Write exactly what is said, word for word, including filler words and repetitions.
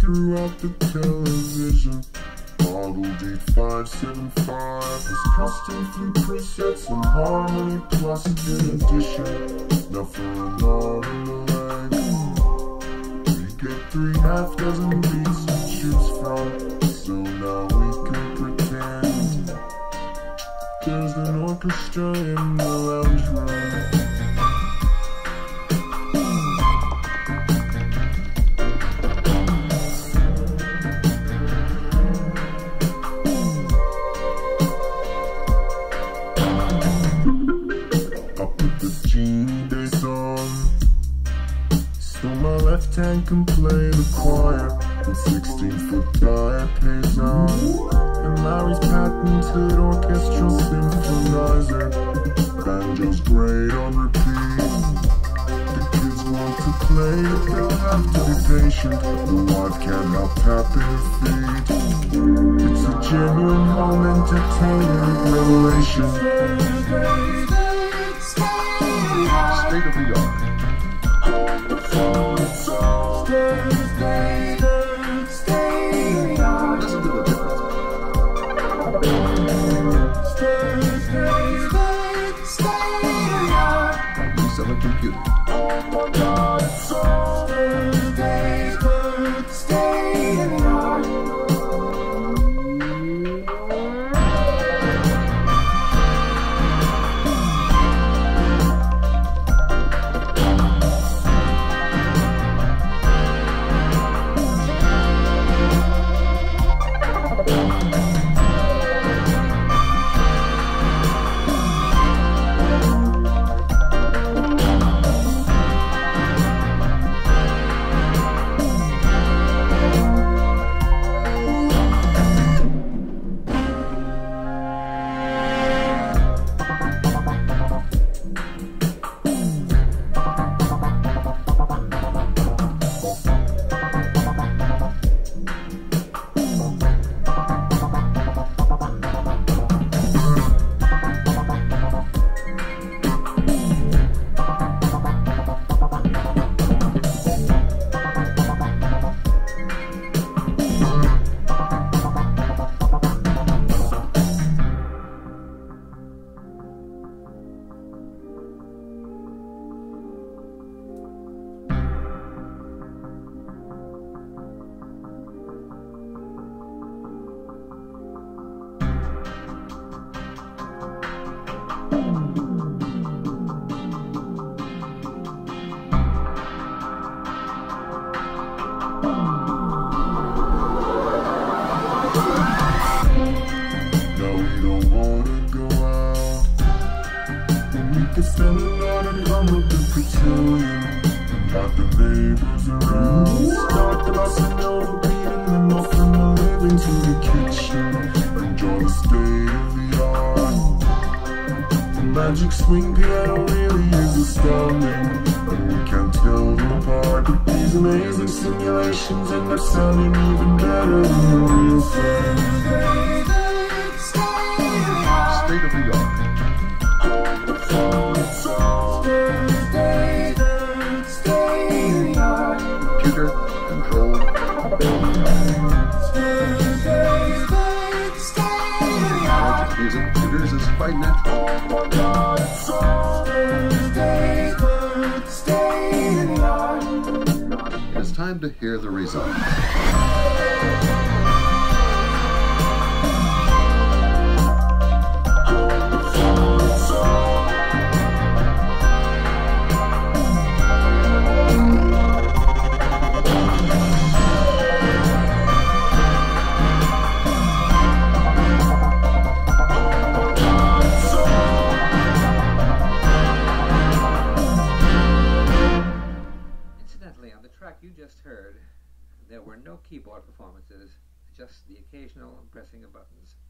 throughout the television. Model eight five seven five has custom flute presets and harmony plus in addition. Now for an arm and a leg, we get three half dozen beats to choose from. So now we can pretend there's an orchestra in the lounge room. Left hand can play the choir, and sixteen foot dial pays on. And Larry's patented orchestral symphonizer, banjo's great on repeat. The kids want to play, but they'll have to be patient. The wife can't help tapping her feet. It's a genuine home entertainment revelation. State of the art. Listen to the difference. Use of a computer. Oh my God, it's so stay good, stay in the art. Spend a lot of time with the cotillion. Got the neighbors around. Start the bossa nova beat and then off from the living to the kitchen. Enjoy the state of the art. The magic swing piano really is astounding, and we can't tell them apart with these amazing simulations, and they're sounding even better than the real thing. State of the art. Computer controlled. Magic music computers is quite natural. It's time to hear the result. On the track you just heard, there were no keyboard performances, just the occasional pressing of buttons.